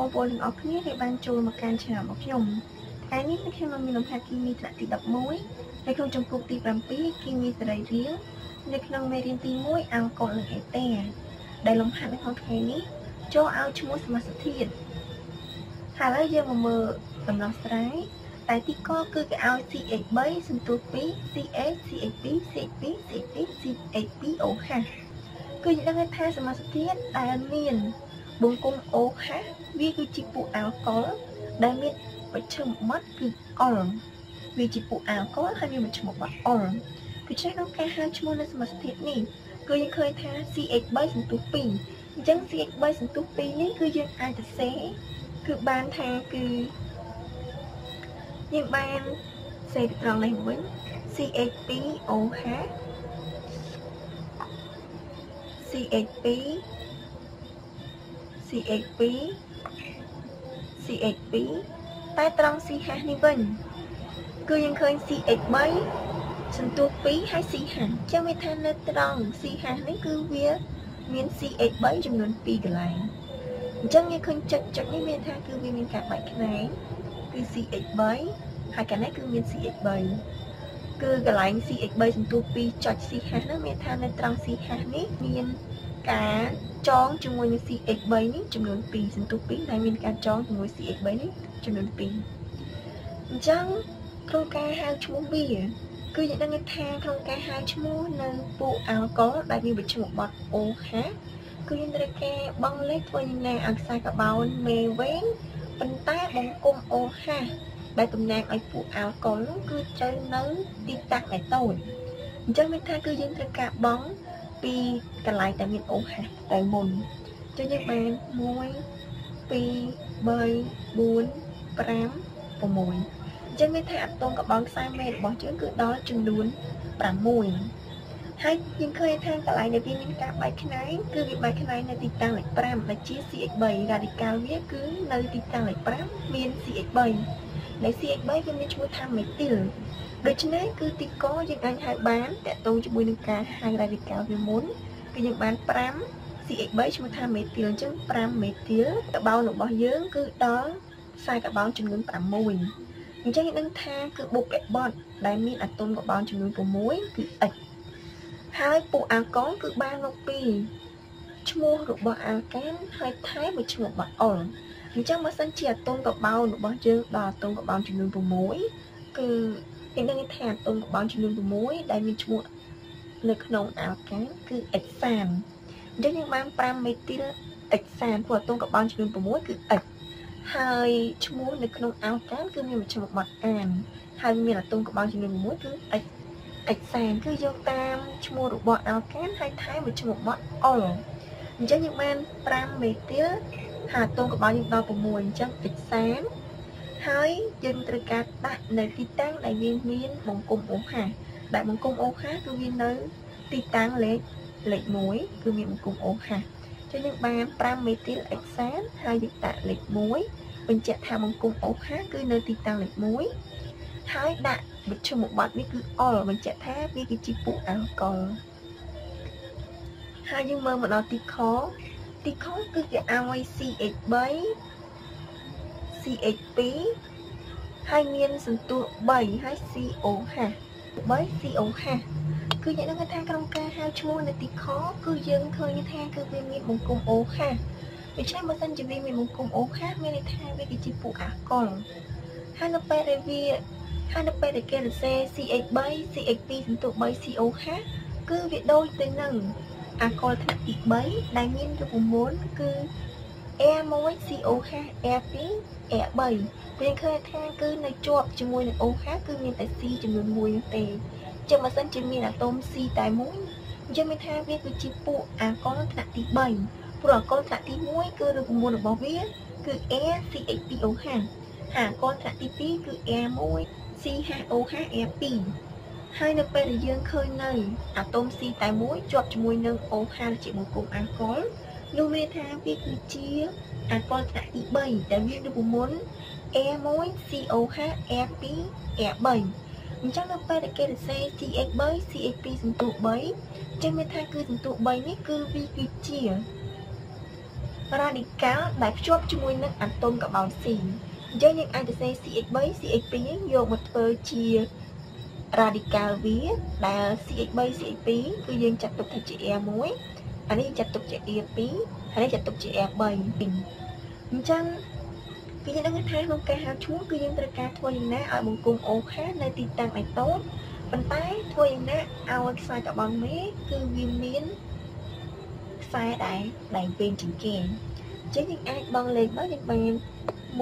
បងប្អូនទាំងអស់គ្នាដែលបានចូលមកកាន់ channel របស់ខ្ញុំថ្ងៃនេះខ្ញុំនឹងមានលំហាត់គីមីថ្នាក់ទី 11 នៅក្នុងចម្ពោះទី 7 គីមីសរីរាង្គនៅក្នុងមេរៀនទី 1 អាល់កុលនិងអេតាដែលលំហាត់នៅក្នុងថ្ងៃនេះចូលឲ្យឈ្មោះសមាសធាតុហើយឥឡូវយើងមកមើលដំណោះស្រាយតែទីកគឺគេឲ្យ CH3 សន្ទុះ 2 CH CH2 CH2 CH2 CH2OH គឺយើងដឹងថាសមាសធាតុដែលមានបង្គន់ OH វាគឺជាពួកអាល់កុលដែលមានមជ្ឈមបត្តិគឺអុលវាជាពួកអាល់កុលហើយមានមជ្ឈមបត្តិអុលដូច្នេះក្នុងការហៅឈ្មោះនៃសមាសធាតុនេះគឺយើងឃើញថា CH3 សន្ទុះ 2 អញ្ចឹង CH3 សន្ទុះ 2 នេះគឺយើងអាចសរសេរគឺបានថាគឺយើងបានសេត្រង់នេះវិញ CH2OH CH2 CH2 CH2 តែត្រង់ CH នេះវិញគឺយើងឃើញ CH3 សន្ទុះ 2 ហើយ CH អញ្ចឹងវាថានៅត្រង់ CH នេះគឺវាមាន CH3 ចំនួន 2 កន្លែងអញ្ចឹងយើងឃើញចុចនេះមានថាគឺវាមានការបែកខ្នែងគឺ CH3 ហើយកន្លែងគឺមាន CH3 គឺកន្លែង CH3 សន្ទុះ 2 ចុច CH នោះមានថានៅត្រង់ CH នេះមានការចងជាមួយនឹង CH3 នេះចំនួន 2 សន្ទុះ 2 ដែលមានការចងជាមួយ CH3 នេះចំនួន 2 អញ្ចឹងក្នុងការហៅឈ្មោះវាគឺយើងដឹងថាក្នុងការហៅឈ្មោះនៅពួកអាល់កុលដែលមានមជ្ឈមបត្តិ OH គឺយើងត្រូវការបង់លេខធ្វើយ៉ាងណាឲ្យខ្សែកាបូនមេវែងប៉ុន្តែបង្គំ OH ដែលតំណាងឲ្យពួកអាល់កុលនោះគឺត្រូវនៅទីតាំងដែលតូចអញ្ចឹងមានថាគឺយើងត្រូវការបង់ពីកន្លែងដែលមាន OH ទៅមុនចុះយើងបាន1 2 3 4 5 6អញ្ចឹងមានថាអាតូមកបោនខ្សែមេរបស់យើងគឺដល់ចំនួន6ហើយយើងឃើញថាកន្លែងដែលវាមានការបែកខ្នែងគឺវាបែកខ្នែងនៅទីតាំងលេខ5ដែលជា CH3 រ៉ាឌីកាល់វាគឺនៅទីតាំងលេខ5មាន CH3 ដែល CH3 វាមានឈ្មោះថាមេទីលដូច្នេះគឺទីកយើងអាចហៅបានតកតងជាមួយនឹងការហៅរ៉ាឌីកាល់វាមុនគឺយើងបាន5 CH3 ឈ្មោះថាមេទីលអញ្ចឹង5មេទីលកាបូនរបស់យើងគឺដល់ខ្សែកាបូនចំនួន6អញ្ចឹងយើងដឹងថាគឺបុព្វបុត្រដែលមានអាតូមកាបូនចំនួន6គឺ X ហើយពួកអាល់កុលគឺបានមកពីឈ្មោះរបស់អាល់កានហើយថែមមួយឈ្មោះបាត់អុលអញ្ចឹងបើសិនជាអាតូមកាបូនរបស់យើងដល់អាតូមកាបូនចំនួន6គឺយើងដឹងថាអាតូមកាបូនចំនួន6ដែលមានឈ្មោះនៅក្នុងអាល់កានគឺ X សានអញ្ចឹងយើងបាន5មេទីល X សានព្រោះអាតូមកាបូនចំនួន6គឺ X ហើយឈ្មោះនៅក្នុងអាល់កានគឺមានមជ្ឈមបត្តិអានហើយមានអាតូមកាបូនចំនួន6គឺ X សានគឺយកតាមឈ្មោះរបស់អាល់កានហើយថែមមជ្ឈមបត្តិអុលអញ្ចឹងយើងបាន5មេទីលហើយអាតូមកាបូនយើងដល់6អញ្ចឹង X សានហើយយើងត្រូវការដាក់នៅទីតាំងដែលវាមានបង្គំ OH ដែលបង្គំ OH គឺវានៅទីតាំងលេខ1គឺមានបង្គំ OH ចឹងយើងបាន5មេទីល X សានហើយយើងដាក់លេខ1បញ្ជាក់ថាបង្គំ OH គឺនៅទីតាំងលេខ1ហើយដាក់មជ្ឈមបត្តិនេះគឺអុលបញ្ជាក់ថាវាគឺជាពួកអាល់កុលហើយយើងមើលមកដល់ទីខគឺគេឲ្យ CH3 CH2 ហើយមានសន្ទុះ3ហើយ COH 3 COH គឺយើងដឹងថាក្នុងការហៅឈ្មោះនៅទីខគឺយើងឃើញថាគឺវាមានបង្គំ OH ដូច្នេះបើសិនជាវាមានបង្គំ OH មានន័យថាវាគឺជាពួកអាល់កុលហើយនៅពេលដែលគេសរសេរ CH3 CH2 សន្ទុះ3 COH គឺវាដូចទៅនឹងអាល់កុលថ្នាក់ទី3ដែលមានរូបមន្តគឺ Air1 COH Air2 Air3 យើងឃើញថាគឺនៅជាប់ជាមួយនឹង OH គឺមានតែ C ចំនួន1នោះទេចឹងបើសិនជាមានអាតូម C តែមួយអញ្ចឹងមានថាវាគឺជាពួកអាល់កុលថ្នាក់ទី3ព្រោះអាល់កុលថ្នាក់ទី1គឺរូបមន្តរបស់វាគឺ Air CH2OH ហើយអាល់កុលថ្នាក់ទី2គឺ Air1 CHOH Air2 ហើយនៅពេលដែលយើងឃើញនៅអាតូម C តែមួយជាប់ជាមួយនឹង OH ជាបង្គំអាល់កុលនោះមានថាវាគឺជាអាល់កុលថ្នាក់ទី3ដែលមានរូបមន្ត Air1 COH Air2 Air3 អញ្ចឹងនៅពេលដែលគេសរសេរ CH3 CH2 សន្ទុះ3អញ្ចឹងមានថាគឺសន្ទុះ3នេះគឺវាគឺជា radical ដែលភ្ជាប់ជាមួយនឹងអាតូមកបោន C អញ្ចឹងយើងអាចទៅសេ CH3 CH2 យកមកធ្វើជា radical វាដែល CH3 CH2 គឺយើងចាត់ទុកថាជា R1 អានេះចាត់ទុកជា R2 ហើយនេះចាត់ទុកជា R3 អញ្ចឹងគឺយើងដឹងថាក្នុងការហៅឈ្មោះគឺយើងត្រូវការធ្វើយ៉ាងណាឲ្យបង្គំ OH នៅទីតាំងឯតូចប៉ុន្តែធ្វើយ៉ាងណាឲ្យខ្សែកាបូនមេគឺវាមានខ្សែដែរវែងជាងគេអញ្ចឹងយើងអាចបង់លេខមកយើងបាន1 2 3 4 5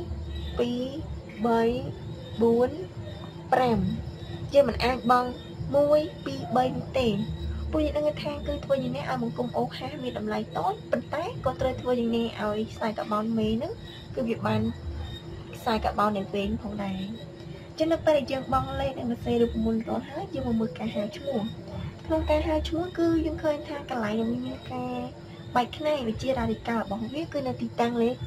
យើងមិនអាចបង់1 2 3នោះទេពួកយើងដឹងថាគឺធ្វើយ៉ាងណាឲ្យបង្គំ OH មានតម្លៃតូចប៉ុន្តែក៏ត្រូវធ្វើយ៉ាងណាឲ្យខ្សែកាបូនមេហ្នឹងគឺវាបានខ្សែកាបូនដែលវែងផងដែរចឹងនៅពេលដែលយើងបង់លេខនិងសរសេររូបមន្តរាល់ហើយយើងមកមើលការហៅឈ្មោះក្នុងការហៅឈ្មោះគឺយើងឃើញថាកន្លែងដែលមានការបែកខ្នែងវិជា radical របស់វាគឺនៅទីតាំងលេខ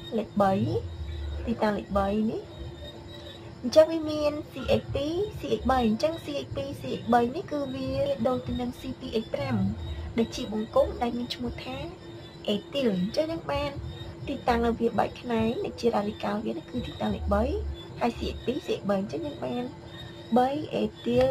3ទីតាំងលេខ3នេះអញ្ចឹងវាមាន CH2 CH3 អញ្ចឹង CH2 CH3 នេះគឺវាដូចទៅនឹង C2H5 ដែលជាបង្គំដែលមានឈ្មោះថា ethyl អញ្ចឹងយើងបានទីតាំងនៅវាបែកខ្នែងដែលជា radical វាគឺទីតាំងលេខ3ហើយ CH2 CH3 អញ្ចឹងយើងបាន3 ethyl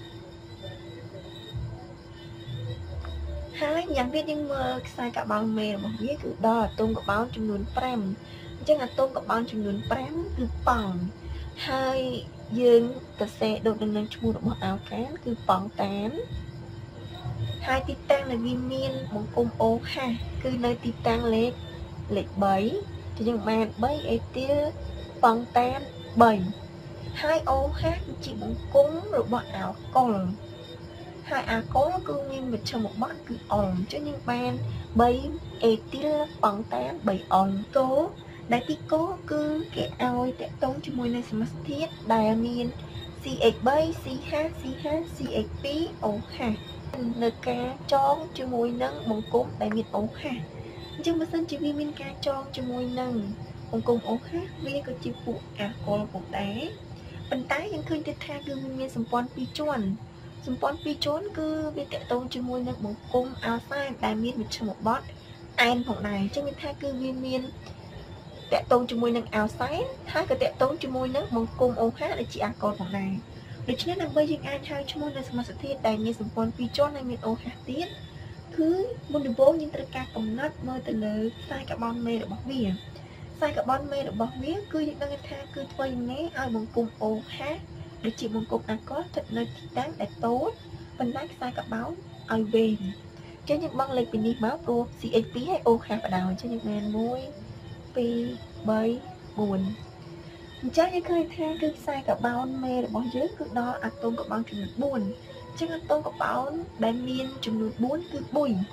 ហើយយ៉ាងទៀតយើងមើលខ្សែកាបូនមេរបស់វាគឺដល់អាតូមកាបូនចំនួន5អញ្ចឹងអាតូមកាបូនចំនួន5គឺប៉ង់ហើយយើងសរសេរដូចនឹងឈ្មោះរបស់អាល់កានគឺប៉ង់តានហើយទីតាំងដែលវាមានបង្គំ OH គឺនៅទីតាំងលេខ3យើងបាន3 ethyl ប៉ង់តាន3ហើយ OH គឺជាបង្គំរបស់អាល់កុលហើយអាល់កុលគឺមានមជ្ឈមបទគឺអុលអញ្ចឹងយើងបាន3 ethyl ប៉ង់តាន3អុលគោដែលទីគោគឺគេឲ្យតកតងជាមួយនឹងសមាសធាតុដែលមាន CH3 CH CH CH2 OH នៅការចងជាមួយនឹងបង្គំដែលមាន OH អញ្ចឹងបើសិនជាវាមានការចងជាមួយនឹងបង្គំ OH វាក៏ជាពួកអាល់កុលផងដែរប៉ុន្តែយើងឃើញទៅថាគឺមានសម្ព័ន្ធ2ជាន់សម្ព័ន្ធ2ជាន់គឺវាតកតងជាមួយនឹងបង្គំអាល់សែនដែលមានមជ្ឈមបទអែនផងដែរអញ្ចឹងមានថាគឺវាមានតកតងជាមួយនឹងអាល់សែនហើយក៏តកតងជាមួយនឹងបង្គំ OH ដែលជាអាល់កុលផងដែរដូច្នេះដើម្បីយើងអាចហៅឈ្មោះនៅសមាសធាតុដែលមានសម្ព័ន្ធ2ជាន់ហើយមាន OH ទៀតគឺមុនដំបូងយើងត្រូវការកំណត់មើលទៅលើខ្សែកាបូនមេរបស់វាខ្សែកាបូនមេរបស់វាគឺយើងដឹងថាគឺធ្វើយ៉ាងណាឲ្យបង្គំ OH ដែលជាបង្គំអាល់កុលស្ថិតនៅទីតាំងដែលតូចប៉ុន្តែខ្សែកាបូនឲ្យវែងអញ្ចឹងយើងបង់លេខពីនេះមកព្រោះ CH2 ហើយ OH បដៅអញ្ចឹងយើងបាន1 2 3 4អញ្ចឹងយើងឃើញថាគឺខ្សែកាបូនមេរបស់យើងគឺដល់អាតូមកាបូនចំនួន4អញ្ចឹងអាតូមកាបូនដែលមានចំនួន4គឺបុយ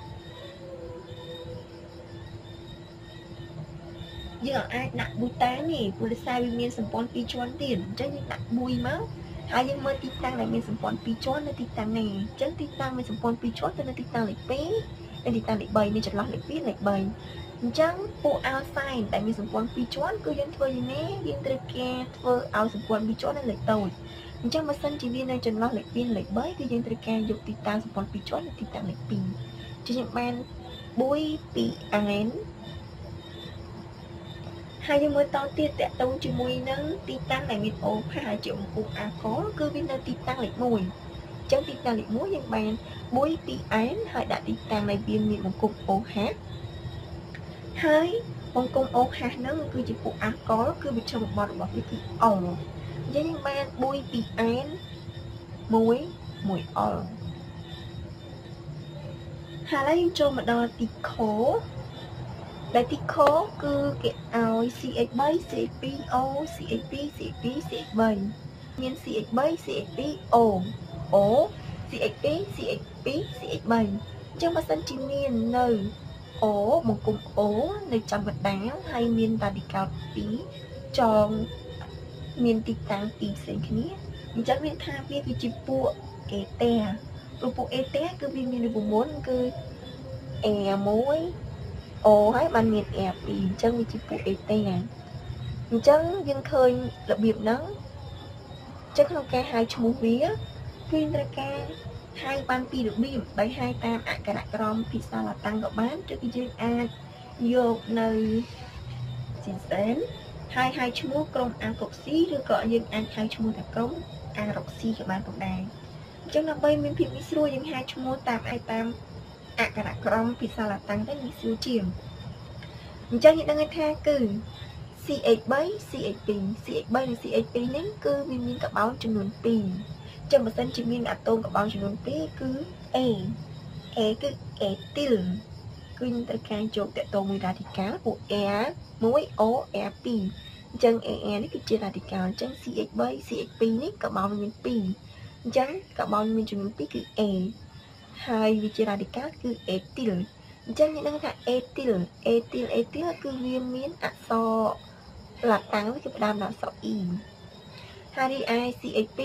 យើងអាចដាក់បុយតានេះព្រោះដោយសារវាមានសម្ព័ន្ធ2ជាន់ទៀតអញ្ចឹងយើងដាក់បុយមកហើយយើងមើលទីតាំងដែលមានសម្ព័ន្ធ2ជាន់នៅទីតាំងនេះអញ្ចឹងទីតាំងមានសម្ព័ន្ធ2ជាន់ទៅនៅទីតាំងលេខ2និងទីតាំងលេខ3នេះចន្លោះលេខ2លេខ3អញ្ចឹងពួកអាល់សែនដែលមានសម្ព័ន្ធ2ជាន់គឺយើងធ្វើយ៉ាងណាយើងត្រូវការធ្វើឲ្យសម្ព័ន្ធ2ជាន់នៅលេខតូចអញ្ចឹងបើសិនជាវានៅចន្លោះលេខ2លេខ3គឺយើងត្រូវការយកទីតាំងសម្ព័ន្ធ2ជាន់នៅទីតាំងលេខ2ជាយើងបានបុយពីអែនហើយយើងមើលតទៀតតកតងជាមួយនឹងទីតាំងដែលមាន OH ហើយជាបង្គំអាល់កុលគឺវានៅទីតាំងលេខ1អញ្ចឹងទីតាំងលេខ1យើងបានបុយពីអែនហើយដាក់ទីតាំងដែលវាមានបង្គំ OH ហើយបង្គំ OH ហ្នឹងគឺជាពួកអាល់កុលគឺវិជ្ជាបទរបស់វាគឺអុលអញ្ចឹងយើងបានបុយពីអែន1អុលហើយយើងចូលមកដល់ទីខដែលទីខគឺគេឲ្យ CH3 CH2O CH2 CH2 CH3 មាន CH3 CH2O O CH2 CH2 CH3 អញ្ចឹងបើសិនជាមាននៅO បង្គំ O នៅចំកណ្ដាលហើយមាន radical 2ចងមានទីតាំង2ផ្សេងគ្នាអញ្ចឹងមានថាវាគឺជាពួកអេតាព្រោះពួកអេតាគឺវាមានរូបមន្តគឺ A1 O ហើយបានមាន R2 អញ្ចឹងវាជាពួកអេតាអញ្ចឹងយើងឃើញរបៀបហ្នឹងអញ្ចឹងក្នុងការហៅឈ្មោះវាគឺត្រូវការហៅបានពីរបៀបដោយហៅតាមអក្ខរក្រមភាសាឡាតាំងក៏បានឬក៏យើងអាចយកនៅស៊ីសែនហើយឈ្មោះក្រុមអាកុកស៊ីឬក៏យើងអាចហៅឈ្មោះតែក្រុមអារ៉ុកស៊ីក៏បានផងដែរអញ្ចឹងដើម្បីមានភាពងាយស្រួលយើងហៅឈ្មោះតាមអក្សរក្រមភាសាឡាតាំងទៅងាយស្រួលជាងអញ្ចឹងយើងដឹងថាគឺ CH3 CH2 CH3 និង CH2 នេះគឺវាមានកាបូនចំនួន2អញ្ចឹងបើសិនជាមានអាតូមកាបូនចំនួន2គឺ A គឺ ethyl គឺយើងត្រូវការយកតកតមួយ radical ពួក R1 OR2 អញ្ចឹង AR នេះគឺជា radical អញ្ចឹង CH3 CH2 នេះកាបូនមាន2អញ្ចឹងកាបូនមានចំនួន2គឺ A ហើយវាជា radical គឺ ethyl អញ្ចឹងយើងដឹងថា ethyl គឺវាមានអក្សរឡាតាំងវាគឺផ្ដើមដោយអក្សរ E ហើយរីឯ CH2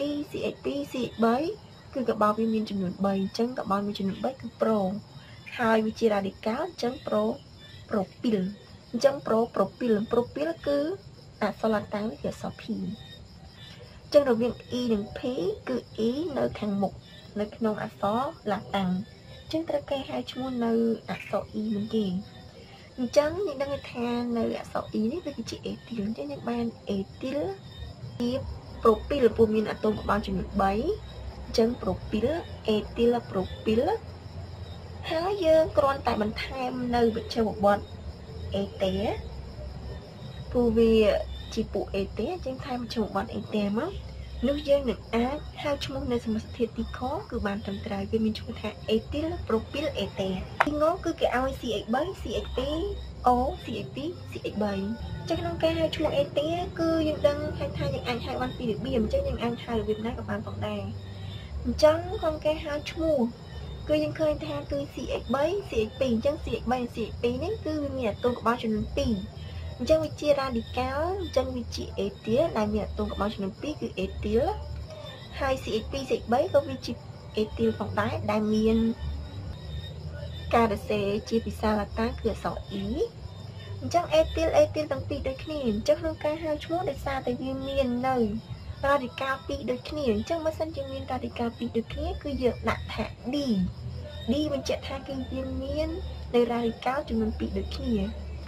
CH3 គឺកាបូនវាមានចំនួន3អញ្ចឹងកាបូនមានចំនួន3គឺ pro ហើយវាជា radical អញ្ចឹង propyl អញ្ចឹង propyl គឺអក្សរឡាតាំងវាគឺអក្សរ P អញ្ចឹងរវាង E និង P គឺ E នៅខាងមុខនៅក្នុងអក្សរឡាតាំងអញ្ចឹងត្រូវគេហៅឈ្មោះនៅអក្សរ E នឹងគេអញ្ចឹងយើងដឹងថានៅអក្សរ E នេះវាគឺជា ethyl អញ្ចឹងយើងបាន ethyl ជា propyl ព្រោះមានអាតូមកាបូនចំនួន3អញ្ចឹង propyl ethyl propyl ហើយយើងគ្រាន់តែបន្ថែមនៅវិជ្ជាបទ eta ព្រោះវាជាពួក eta អញ្ចឹងថែមវិជ្ជាបទ eta មកនោះយើងនឹងអាចហៅឈ្មោះនៅសមាសធាតុទីខគឺបានត្រឹមត្រូវវាមានឈ្មោះថា ethyl propyl eta ទីងគឺគេឲ្យ CH3 CH2 O CH2 CH3 អញ្ចឹងក្នុងការហៅឈ្មោះ eta គឺយើងដឹងថាយើងអាចហៅបានពីររបៀបអញ្ចឹងយើងអាចហៅរបៀបណាក៏បានផងដែរអញ្ចឹងក្នុងការហៅឈ្មោះគឺយើងឃើញថាគឺ CH3 CH2 អញ្ចឹង CH3 និង CH2 នេះគឺវាមានអាតូមកាបូនចំនួន2អញ្ចឹងវាជា radical អញ្ចឹងវាជា ethyl ដែលមានអាតូមកាបូនចំនួន2គឺ ethyl ហើយ CH2 CH3 ក៏វាជា ethyl ផងដែរដែលមានការសរសេរជាភាសាឡាតាំងគឺអក្សរ E អញ្ចឹង ethyl ទាំងពីរដូចគ្នាអញ្ចឹងក្នុងការហៅឈ្មោះដោយសារតែវាមាននៅ radical 2ដូចគ្នាអញ្ចឹងបើសិនជាមាន radical 2ដូចគ្នាគឺយើងដាក់ថា D បញ្ជាក់ថាគឺវាមាននៅ radical ចំនួន2ដូចគ្នា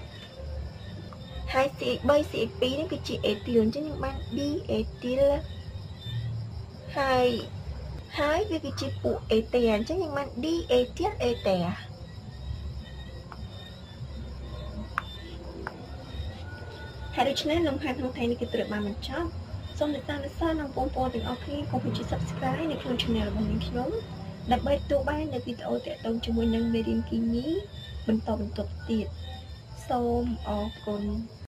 ហើយ CH3 CH2 នេះគឺជា ethyl អញ្ចឹងយើងបាន D ethyl ហើយវាគឺជាពួក eta អញ្ចឹងយើងបាន D ethyl eta ហើយដូច្នេះលំហាត់ក្នុងថ្ងៃនេះគឺត្រូវបានបញ្ចប់សូមអ្នកតាមដាននិងបងប្អូនទាំងអស់គ្នាកុំភ្លេច Subscribe នៅក្នុង Channel របស់នាងខ្ញុំដើម្បីទទួលបាននូវវីដេអូទាក់ទងជាមួយនឹងមេរៀនគីមីបន្តទៀតសូមអរគុណ